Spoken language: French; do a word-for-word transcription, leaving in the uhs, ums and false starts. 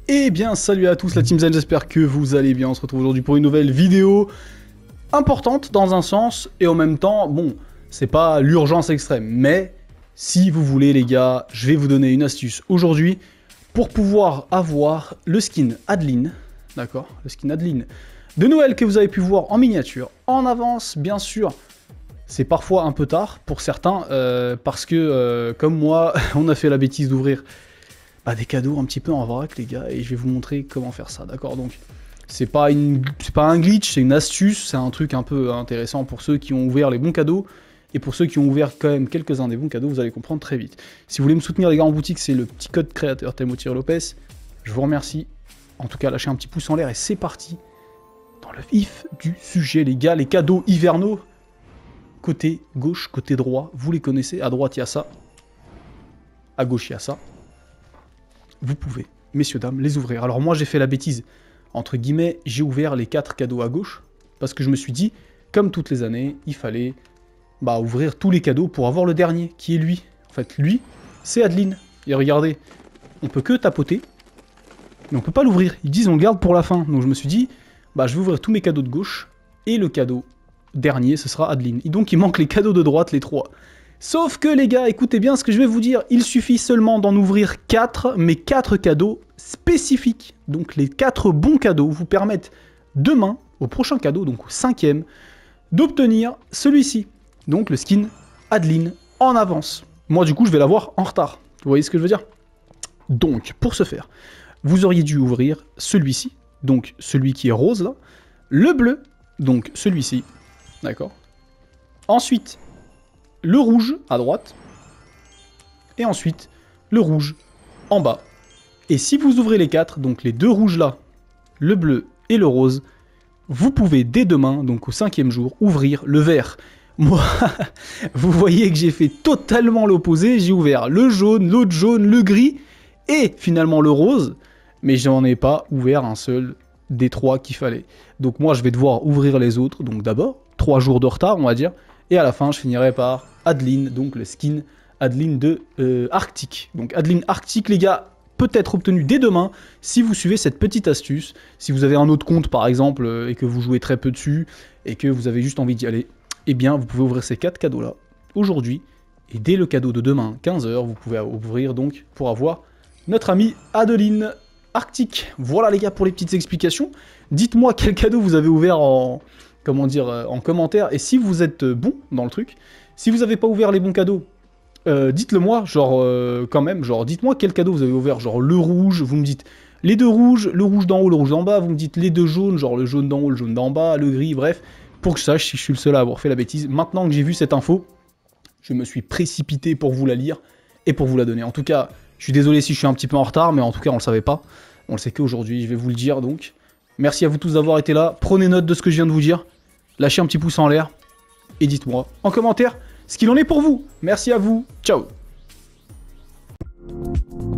Eh bien, salut à tous la Team Zen, j'espère que vous allez bien. On se retrouve aujourd'hui pour une nouvelle vidéo importante dans un sens, et en même temps, bon, c'est pas l'urgence extrême, mais si vous voulez les gars, je vais vous donner une astuce aujourd'hui pour pouvoir avoir le skin Adeline, d'accord, le skin Adeline de Noël que vous avez pu voir en miniature, en avance, bien sûr. C'est parfois un peu tard pour certains, euh, parce que, euh, comme moi, on a fait la bêtise d'ouvrir bah, des cadeaux un petit peu en vrac, les gars, et je vais vous montrer comment faire ça, d'accord? Donc, c'est pas, une, c'est pas un glitch, c'est une astuce, c'est un truc un peu intéressant pour ceux qui ont ouvert les bons cadeaux, et pour ceux qui ont ouvert quand même quelques-uns des bons cadeaux, vous allez comprendre très vite. Si vous voulez me soutenir, les gars, en boutique, c'est le petit code créateur Timothée Lopez. Je vous remercie. En tout cas, lâchez un petit pouce en l'air, et c'est parti dans le vif du sujet, les gars, les cadeaux hivernaux. Côté gauche, côté droit, vous les connaissez. À droite, il y a ça. À gauche, il y a ça. Vous pouvez, messieurs, dames, les ouvrir. Alors moi, j'ai fait la bêtise. Entre guillemets, j'ai ouvert les quatre cadeaux à gauche. Parce que je me suis dit, comme toutes les années, il fallait bah, ouvrir tous les cadeaux pour avoir le dernier, qui est lui. En fait, lui, c'est Adeline. Et regardez, on peut que tapoter, mais on peut pas l'ouvrir. Ils disent, on le garde pour la fin. Donc je me suis dit, bah, je vais ouvrir tous mes cadeaux de gauche. Et le cadeau dernier, ce sera Adeline. Et donc, il manque les cadeaux de droite, les trois. Sauf que, les gars, écoutez bien ce que je vais vous dire. Il suffit seulement d'en ouvrir quatre, mais quatre cadeaux spécifiques. Donc, les quatre bons cadeaux vous permettent demain, au prochain cadeau, donc au cinquième, d'obtenir celui-ci. Donc, le skin Adeline en avance. Moi, du coup, je vais l'avoir en retard. Vous voyez ce que je veux dire? Donc, pour ce faire, vous auriez dû ouvrir celui-ci. Donc, celui qui est rose, là. Le bleu, donc celui-ci. D'accord. Ensuite, le rouge à droite. Et ensuite, le rouge en bas. Et si vous ouvrez les quatre, donc les deux rouges là, le bleu et le rose, vous pouvez dès demain, donc au cinquième jour, ouvrir le vert. Moi, vous voyez que j'ai fait totalement l'opposé. J'ai ouvert le jaune, l'autre jaune, le gris et finalement le rose. Mais j'en ai pas ouvert un seul des trois qu'il fallait. Donc moi, je vais devoir ouvrir les autres. Donc d'abord, trois jours de retard, on va dire. Et à la fin, je finirai par Adeline, donc le skin Adeline de euh, Arctique. Donc Adeline Arctique, les gars, peut être obtenu dès demain si vous suivez cette petite astuce. Si vous avez un autre compte, par exemple, euh, et que vous jouez très peu dessus, et que vous avez juste envie d'y aller, eh bien, vous pouvez ouvrir ces quatre cadeaux-là aujourd'hui. Et dès le cadeau de demain, quinze heures, vous pouvez ouvrir donc pour avoir notre amie Adeline Arctique. Voilà, les gars, pour les petites explications. Dites-moi quel cadeau vous avez ouvert en... comment dire, en commentaire, et si vous êtes bon dans le truc, si vous n'avez pas ouvert les bons cadeaux, euh, dites-le moi, genre, euh, quand même, genre, dites-moi quel cadeau vous avez ouvert, genre, le rouge, vous me dites les deux rouges, le rouge d'en haut, le rouge d'en bas, vous me dites les deux jaunes, genre, le jaune d'en haut, le jaune d'en bas, le gris, bref, pour que je sache si je suis le seul à avoir fait la bêtise. Maintenant que j'ai vu cette info, je me suis précipité pour vous la lire, et pour vous la donner. En tout cas, je suis désolé si je suis un petit peu en retard, mais en tout cas, on le savait pas, on le sait qu'aujourd'hui, je vais vous le dire, donc, merci à vous tous d'avoir été là, prenez note de ce que je viens de vous dire. Lâchez un petit pouce en l'air et dites-moi en commentaire ce qu'il en est pour vous. Merci à vous. Ciao.